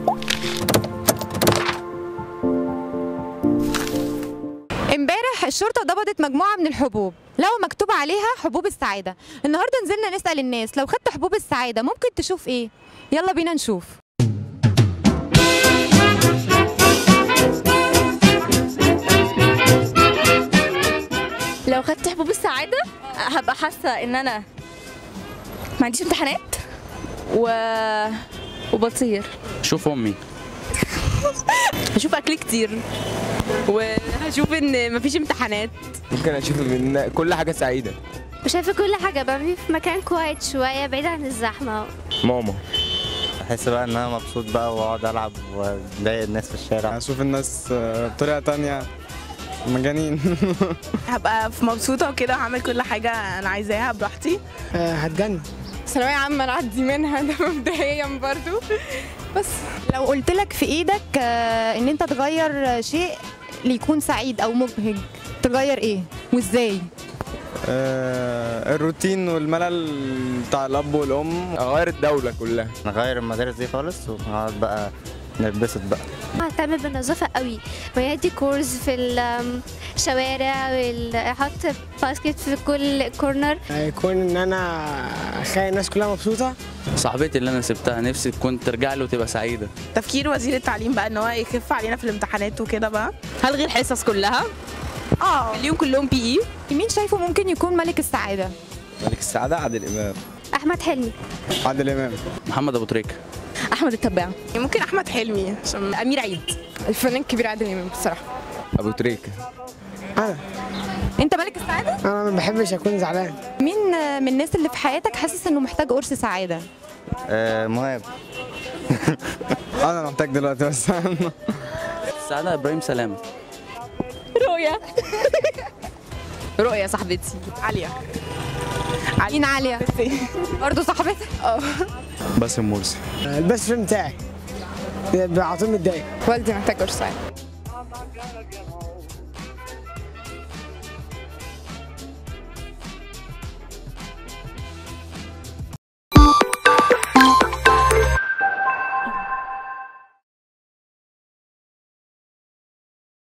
امبارح الشرطة ضبطت مجموعة من الحبوب لو مكتوب عليها حبوب السعادة. النهاردة نزلنا نسأل الناس لو خدت حبوب السعادة ممكن تشوف ايه؟ يلا بينا نشوف. لو خدت حبوب السعادة هبقى حاسة ان انا ما عنديش امتحانات وبطير. شوف امي. هشوف اكل كتير وهشوف ان مفيش امتحانات. ممكن اشوف من كل حاجه سعيده. وشايفه كل حاجه بقى في مكان كويس شويه بعيد عن الزحمه. ماما. احس بقى ان انا مبسوط بقى واقعد العب واضايق الناس في الشارع. اشوف الناس بطريقه تانية مجانين. هبقى مبسوطه وكده هعمل كل حاجه انا عايزاها براحتي. هتجنن. ثانوية عامة نعدي منها ده مبدئيا برضو. بس لو قلت لك في ايدك ان انت تغير شيء ليكون سعيد او مبهج تغير ايه وازاي؟ الروتين والملل بتاع الاب والام. اغير الدوله كلها. نغير المدارس دي خالص ونقعد بقى نتبسط بقى. اهتم بالنظافه قوي ويدي كورس في الشوارع واحط باسكت في كل كورنر. هيكون ان انا اخلي الناس كلها مبسوطه. صاحبتي اللي انا سبتها نفسي تكون ترجع له وتبقى سعيده. تفكير وزير التعليم بقى ان هو يخف علينا في الامتحانات وكده بقى. هلغي الحصص كلها. اليوم كلهم بي اي. مين شايفه ممكن يكون ملك السعادة؟ ملك السعاده عادل امام. احمد حلمي. عادل امام. محمد ابو تريكه. احمد التباع. ممكن احمد حلمي عشان امير عيد. الفنان الكبير عادل امام بصراحة. ابو تريكه. انا انت ملك السعادة؟ انا ما بحبش اكون زعلان. مين من الناس اللي في حياتك حاسس انه محتاج قرص سعادة؟ مهاب. انا محتاج دلوقتي بس. السعاده ابراهيم سلامه. رؤيا. رؤيا صاحبتي. عاليه. مين عالية؟ برضه صاحبتك؟ باسم مرسي. البيست فريند بتاعي بيعطيني متضايق. والدي محتاج قرص سعادة.